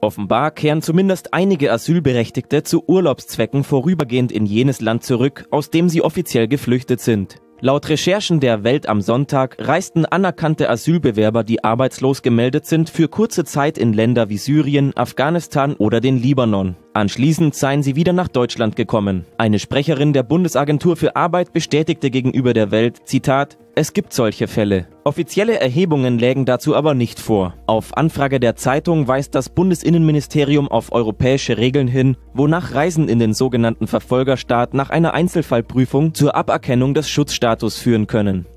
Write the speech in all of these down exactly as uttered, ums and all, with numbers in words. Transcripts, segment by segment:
Offenbar kehren zumindest einige Asylberechtigte zu Urlaubszwecken vorübergehend in jenes Land zurück, aus dem sie offiziell geflüchtet sind. Laut Recherchen der Welt am Sonntag reisten anerkannte Asylbewerber, die arbeitslos gemeldet sind, für kurze Zeit in Länder wie Syrien, Afghanistan oder den Libanon. Anschließend seien sie wieder nach Deutschland gekommen. Eine Sprecherin der Bundesagentur für Arbeit bestätigte gegenüber der Welt, Zitat, es gibt solche Fälle. Offizielle Erhebungen lägen dazu aber nicht vor. Auf Anfrage der Zeitung weist das Bundesinnenministerium auf europäische Regeln hin, wonach Reisen in den sogenannten Verfolgerstaat nach einer Einzelfallprüfung zur Aberkennung des Schutzstatus führen können.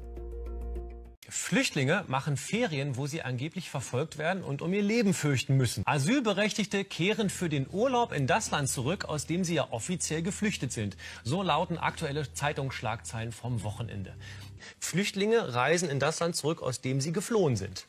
Flüchtlinge machen Ferien, wo sie angeblich verfolgt werden und um ihr Leben fürchten müssen. Asylberechtigte kehren für den Urlaub in das Land zurück, aus dem sie ja offiziell geflüchtet sind. So lauten aktuelle Zeitungsschlagzeilen vom Wochenende. Flüchtlinge reisen in das Land zurück, aus dem sie geflohen sind.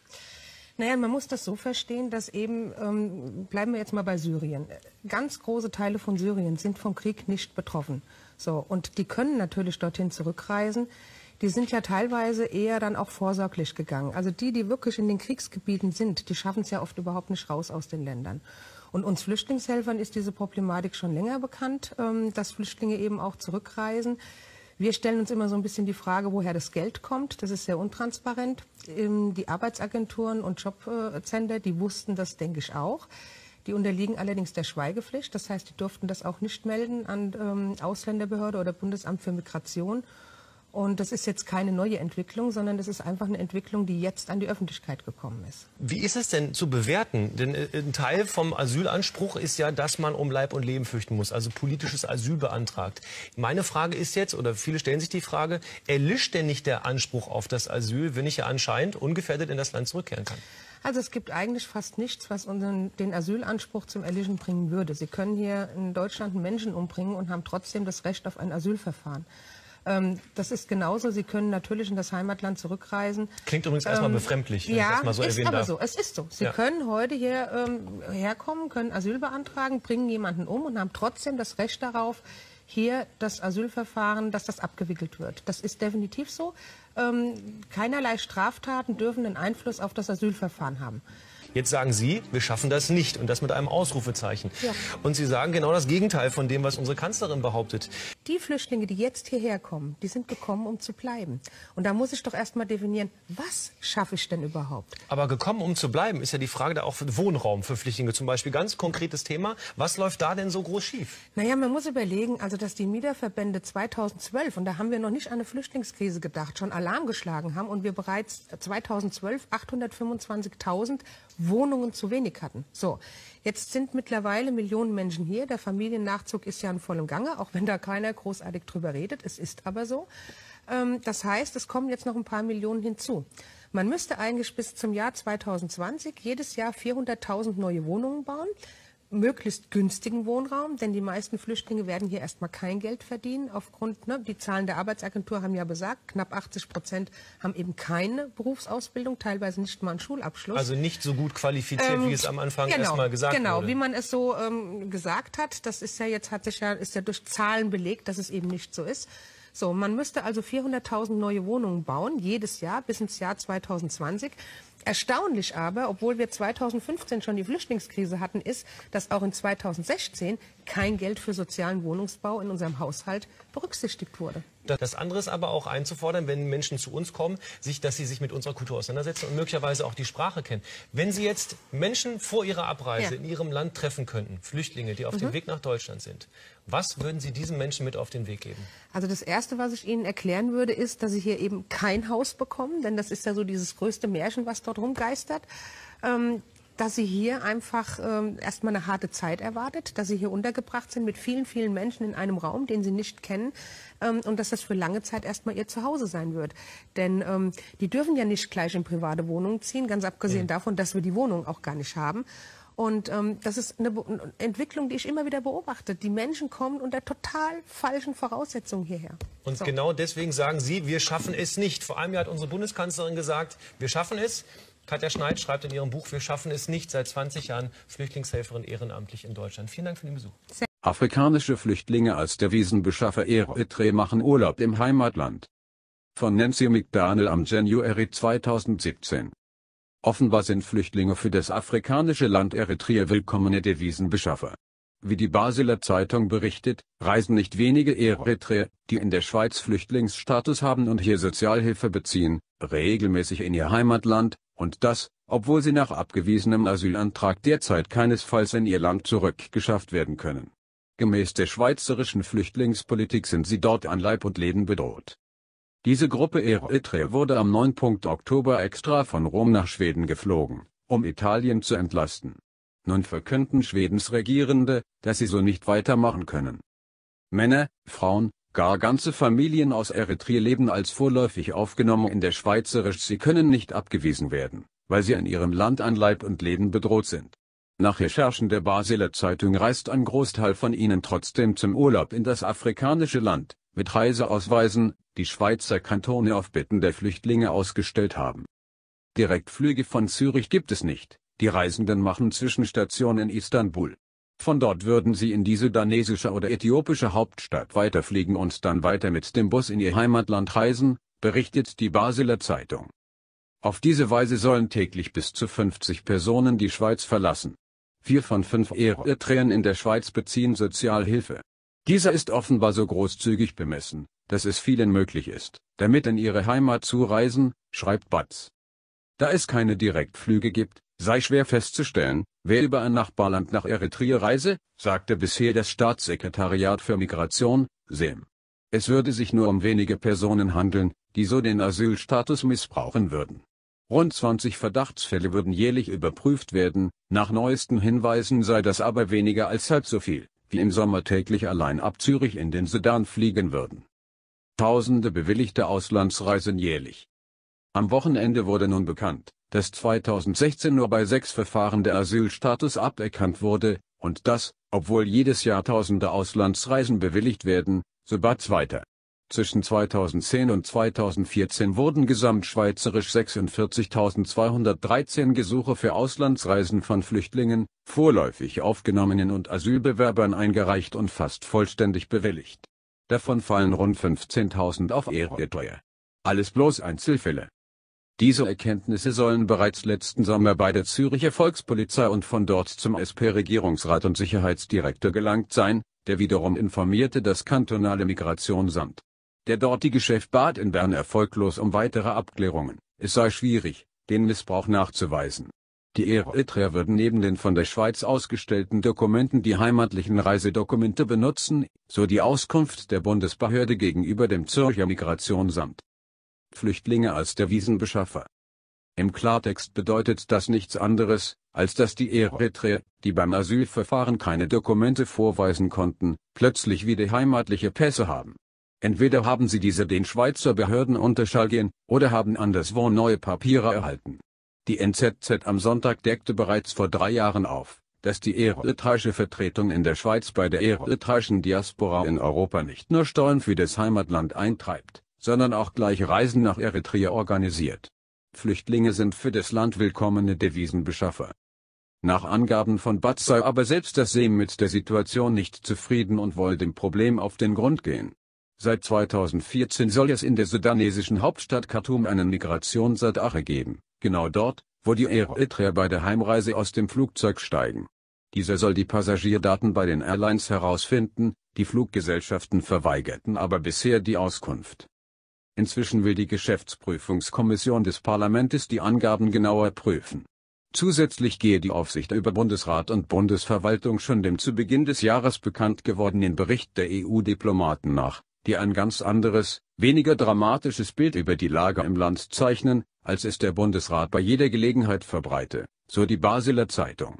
Naja, man muss das so verstehen, dass eben, ähm, bleiben wir jetzt mal bei Syrien, ganz große Teile von Syrien sind vom Krieg nicht betroffen. So, und die können natürlich dorthin zurückreisen. Die sind ja teilweise eher dann auch vorsorglich gegangen. Also die, die wirklich in den Kriegsgebieten sind, die schaffen es ja oft überhaupt nicht raus aus den Ländern. Und uns Flüchtlingshelfern ist diese Problematik schon länger bekannt, ähm, dass Flüchtlinge eben auch zurückreisen. Wir stellen uns immer so ein bisschen die Frage, woher das Geld kommt. Das ist sehr untransparent. Ähm, die Arbeitsagenturen und Jobcenter, die wussten das, denke ich, auch. Die unterliegen allerdings der Schweigepflicht. Das heißt, die durften das auch nicht melden an ähm, Ausländerbehörde oder Bundesamt für Migration. Und das ist jetzt keine neue Entwicklung, sondern das ist einfach eine Entwicklung, die jetzt an die Öffentlichkeit gekommen ist. Wie ist es denn zu bewerten? Denn ein Teil vom Asylanspruch ist ja, dass man um Leib und Leben fürchten muss, also politisches Asyl beantragt. Meine Frage ist jetzt, oder viele stellen sich die Frage, erlischt denn nicht der Anspruch auf das Asyl, wenn ich ja anscheinend ungefährdet in das Land zurückkehren kann? Also es gibt eigentlich fast nichts, was unseren, den Asylanspruch zum Erlischen bringen würde. Sie können hier in Deutschland einen Menschen umbringen und haben trotzdem das Recht auf ein Asylverfahren. Das ist genauso. Sie können natürlich in das Heimatland zurückreisen. Klingt übrigens erstmal ähm, befremdlich, wenn ja, ich das mal so ist erwähnen aber darf. so. Es ist so. Sie ja. können heute hier ähm, herkommen, können Asyl beantragen, bringen jemanden um und haben trotzdem das Recht darauf, hier das Asylverfahren, dass das abgewickelt wird. Das ist definitiv so. Ähm, keinerlei Straftaten dürfen einen Einfluss auf das Asylverfahren haben. Jetzt sagen Sie, wir schaffen das nicht und das mit einem Ausrufezeichen. Ja. Und Sie sagen genau das Gegenteil von dem, was unsere Kanzlerin behauptet. Die Flüchtlinge, die jetzt hierher kommen, die sind gekommen, um zu bleiben. Und da muss ich doch erst mal definieren, was schaffe ich denn überhaupt? Aber gekommen, um zu bleiben, ist ja die Frage da auch für Wohnraum für Flüchtlinge zum Beispiel. Ganz konkretes Thema. Was läuft da denn so groß schief? Naja, man muss überlegen, also dass die Mieterverbände zweitausendzwölf, und da haben wir noch nicht an eine Flüchtlingskrise gedacht, schon Alarm geschlagen haben und wir bereits zweitausendzwölf achthundertfünfundzwanzigtausend Wohnungen zu wenig hatten. So, jetzt sind mittlerweile Millionen Menschen hier. Der Familiennachzug ist ja in vollem Gange, auch wenn da keiner großartig drüber redet. Es ist aber so. Ähm, das heißt, es kommen jetzt noch ein paar Millionen hinzu. Man müsste eigentlich bis zum Jahr zweitausendzwanzig jedes Jahr vierhunderttausend neue Wohnungen bauen. Möglichst günstigen Wohnraum, denn die meisten Flüchtlinge werden hier erstmal kein Geld verdienen. Aufgrund, ne, die Zahlen der Arbeitsagentur haben ja besagt, knapp achtzig Prozent haben eben keine Berufsausbildung, teilweise nicht mal einen Schulabschluss. Also nicht so gut qualifiziert, ähm, wie es am Anfang genau, erstmal gesagt genau, wurde. Genau, wie man es so ähm, gesagt hat. Das ist ja jetzt, hat sich ja, ist ja durch Zahlen belegt, dass es eben nicht so ist. So, man müsste also vierhunderttausend neue Wohnungen bauen, jedes Jahr bis ins Jahr zweitausendzwanzig. Erstaunlich aber, obwohl wir zweitausendfünfzehn schon die Flüchtlingskrise hatten, ist, dass auch in zweitausendsechzehn kein Geld für sozialen Wohnungsbau in unserem Haushalt berücksichtigt wurde. Das andere ist aber auch einzufordern, wenn Menschen zu uns kommen, sich, dass sie sich mit unserer Kultur auseinandersetzen und möglicherweise auch die Sprache kennen. Wenn Sie jetzt Menschen vor ihrer Abreise ja. in Ihrem Land treffen könnten, Flüchtlinge, die auf mhm. dem Weg nach Deutschland sind, was würden Sie diesen Menschen mit auf den Weg geben? Also das Erste, was ich Ihnen erklären würde, ist, dass Sie hier eben kein Haus bekommen, denn das ist ja so dieses größte Märchen, was dort rumgeistert. Ähm, dass sie hier einfach ähm, erstmal eine harte Zeit erwartet, dass sie hier untergebracht sind mit vielen, vielen Menschen in einem Raum, den sie nicht kennen, ähm, und dass das für lange Zeit erstmal ihr Zuhause sein wird. Denn ähm, die dürfen ja nicht gleich in private Wohnungen ziehen, ganz abgesehen mhm. davon, dass wir die Wohnung auch gar nicht haben. Und ähm, das ist eine Be eine Entwicklung, die ich immer wieder beobachte. Die Menschen kommen unter total falschen Voraussetzungen hierher. Und so. genau deswegen sagen Sie, wir schaffen es nicht. Vor einem Jahr hat unsere Bundeskanzlerin gesagt, wir schaffen es. Katja Schneid schreibt in ihrem Buch, wir schaffen es nicht, seit zwanzig Jahren Flüchtlingshelferin ehrenamtlich in Deutschland. Vielen Dank für den Besuch. Afrikanische Flüchtlinge als Devisenbeschaffer Eritrea machen Urlaub im Heimatland. Von Nancy McDaniel am January zweitausendsiebzehn. Offenbar sind Flüchtlinge für das afrikanische Land Eritrea willkommene Devisenbeschaffer. Wie die Basler Zeitung berichtet, reisen nicht wenige Eritreer, die in der Schweiz Flüchtlingsstatus haben und hier Sozialhilfe beziehen, regelmäßig in ihr Heimatland, und das, obwohl sie nach abgewiesenem Asylantrag derzeit keinesfalls in ihr Land zurückgeschafft werden können. Gemäß der schweizerischen Flüchtlingspolitik sind sie dort an Leib und Leben bedroht. Diese Gruppe Eritreer wurde am neunten Oktober extra von Rom nach Schweden geflogen, um Italien zu entlasten. Nun verkünden Schwedens Regierende, dass sie so nicht weitermachen können. Männer, Frauen, gar ganze Familien aus Eritrea leben als vorläufig aufgenommen in der Schweizerisch. Sie können nicht abgewiesen werden, weil sie in ihrem Land an Leib und Leben bedroht sind. Nach Recherchen der Basler Zeitung reist ein Großteil von ihnen trotzdem zum Urlaub in das afrikanische Land, mit Reiseausweisen, die Schweizer Kantone auf Bitten der Flüchtlinge ausgestellt haben. Direktflüge von Zürich gibt es nicht. Die Reisenden machen Zwischenstation in Istanbul. Von dort würden sie in die sudanesische oder äthiopische Hauptstadt weiterfliegen und dann weiter mit dem Bus in ihr Heimatland reisen, berichtet die Basler Zeitung. Auf diese Weise sollen täglich bis zu fünfzig Personen die Schweiz verlassen. Vier von fünf Eritreern in der Schweiz beziehen Sozialhilfe. Dieser ist offenbar so großzügig bemessen, dass es vielen möglich ist, damit in ihre Heimat zu reisen, schreibt Batz. Da es keine Direktflüge gibt, sei schwer festzustellen, wer über ein Nachbarland nach Eritrea reise, sagte bisher das Staatssekretariat für Migration, S E M. Es würde sich nur um wenige Personen handeln, die so den Asylstatus missbrauchen würden. Rund zwanzig Verdachtsfälle würden jährlich überprüft werden, nach neuesten Hinweisen sei das aber weniger als halb so viel, wie im Sommer täglich allein ab Zürich in den Sudan fliegen würden. Tausende bewilligte Auslandsreisen jährlich. Am Wochenende wurde nun bekannt, dass zweitausendsechzehn nur bei sechs Verfahren der Asylstatus aberkannt wurde, und das, obwohl jedes Jahr tausende Auslandsreisen bewilligt werden, so Batz weiter. Zwischen zweitausendzehn und zweitausendvierzehn wurden gesamtschweizerisch sechsundvierzigtausendzweihundertdreizehn Gesuche für Auslandsreisen von Flüchtlingen, vorläufig Aufgenommenen und Asylbewerbern eingereicht und fast vollständig bewilligt. Davon fallen rund fünfzehntausend auf Eritrea. Alles bloß Einzelfälle. Diese Erkenntnisse sollen bereits letzten Sommer bei der Zürcher Volkspolizei und von dort zum S P-Regierungsrat und Sicherheitsdirektor gelangt sein, der wiederum informierte das kantonale Migrationsamt. Der dortige Chef bat in Bern erfolglos um weitere Abklärungen, es sei schwierig, den Missbrauch nachzuweisen. Die Eritreer würden neben den von der Schweiz ausgestellten Dokumenten die heimatlichen Reisedokumente benutzen, so die Auskunft der Bundesbehörde gegenüber dem Zürcher Migrationsamt. Flüchtlinge als Devisenbeschaffer. Im Klartext bedeutet das nichts anderes, als dass die Eritreer, die beim Asylverfahren keine Dokumente vorweisen konnten, plötzlich wieder heimatliche Pässe haben. Entweder haben sie diese den Schweizer Behörden unterschlagen, oder haben anderswo neue Papiere erhalten. Die N Z Z am Sonntag deckte bereits vor drei Jahren auf, dass die eritreische Vertretung in der Schweiz bei der eritreischen Diaspora in Europa nicht nur Steuern für das Heimatland eintreibt, sondern auch gleich Reisen nach Eritrea organisiert. Flüchtlinge sind für das Land willkommene Devisenbeschaffer. Nach Angaben von Batz sei aber selbst das S E M mit der Situation nicht zufrieden und wolle dem Problem auf den Grund gehen. Seit zweitausendvierzehn soll es in der sudanesischen Hauptstadt Khartoum einen Migrationsradar geben, genau dort, wo die Eritreer bei der Heimreise aus dem Flugzeug steigen. Dieser soll die Passagierdaten bei den Airlines herausfinden, die Fluggesellschaften verweigerten aber bisher die Auskunft. Inzwischen will die Geschäftsprüfungskommission des Parlaments die Angaben genauer prüfen. Zusätzlich gehe die Aufsicht über Bundesrat und Bundesverwaltung schon dem zu Beginn des Jahres bekannt gewordenen Bericht der E U-Diplomaten nach, die ein ganz anderes, weniger dramatisches Bild über die Lage im Land zeichnen, als es der Bundesrat bei jeder Gelegenheit verbreite, so die Basler Zeitung.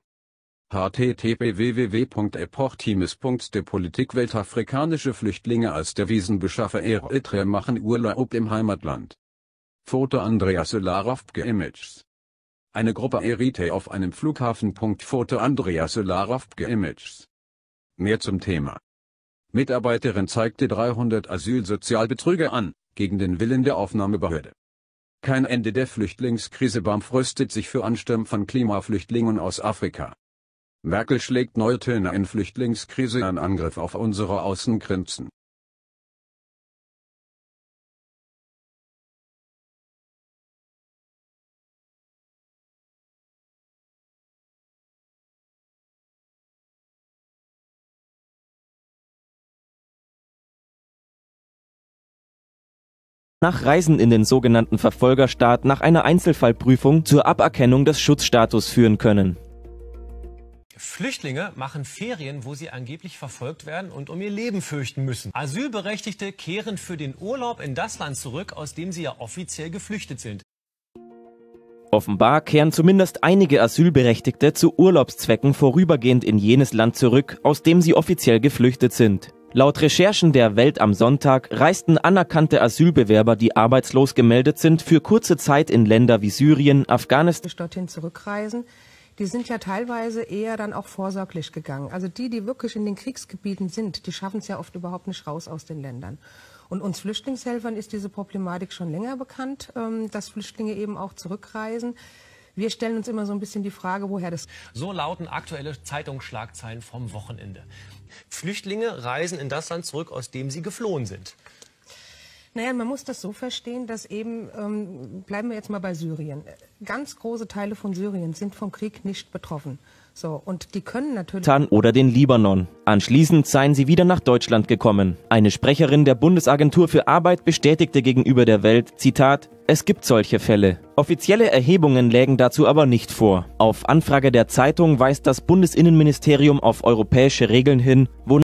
h t t p w w w punkt epochtimes punkt de Politikwelt. Afrikanische Flüchtlinge als Devisenbeschaffer Eritreer machen Urlaub im Heimatland. Foto Andreas Solarov Images. Eine Gruppe Eritreer auf einem Flughafen. Foto Andreas Solarov Images. Mehr zum Thema. Mitarbeiterin zeigte dreihundert Asylsozialbetrüger an, gegen den Willen der Aufnahmebehörde. Kein Ende der Flüchtlingskrise. B A M F rüstet sich für Ansturm von Klimaflüchtlingen aus Afrika. Merkel schlägt neue Töne in Flüchtlingskrise an. Angriff auf unsere Außengrenzen. Nach Reisen in den sogenannten Verfolgerstaat nach einer Einzelfallprüfung zur Aberkennung des Schutzstatus führen können. Flüchtlinge machen Ferien, wo sie angeblich verfolgt werden und um ihr Leben fürchten müssen. Asylberechtigte kehren für den Urlaub in das Land zurück, aus dem sie ja offiziell geflüchtet sind. Offenbar kehren zumindest einige Asylberechtigte zu Urlaubszwecken vorübergehend in jenes Land zurück, aus dem sie offiziell geflüchtet sind. Laut Recherchen der Welt am Sonntag reisten anerkannte Asylbewerber, die arbeitslos gemeldet sind, für kurze Zeit in Länder wie Syrien, Afghanistan, dorthin zurückreisen. Die sind ja teilweise eher dann auch vorsorglich gegangen. Also die, die wirklich in den Kriegsgebieten sind, die schaffen es ja oft überhaupt nicht raus aus den Ländern. Und uns Flüchtlingshelfern ist diese Problematik schon länger bekannt, dass Flüchtlinge eben auch zurückreisen. Wir stellen uns immer so ein bisschen die Frage, woher das... So lauten aktuelle Zeitungsschlagzeilen vom Wochenende. Flüchtlinge reisen in das Land zurück, aus dem sie geflohen sind. Naja, man muss das so verstehen, dass eben, ähm, bleiben wir jetzt mal bei Syrien, ganz große Teile von Syrien sind vom Krieg nicht betroffen. So, und die können natürlich... ...oder den Libanon. Anschließend seien sie wieder nach Deutschland gekommen. Eine Sprecherin der Bundesagentur für Arbeit bestätigte gegenüber der Welt, Zitat, es gibt solche Fälle. Offizielle Erhebungen lägen dazu aber nicht vor. Auf Anfrage der Zeitung weist das Bundesinnenministerium auf europäische Regeln hin, wo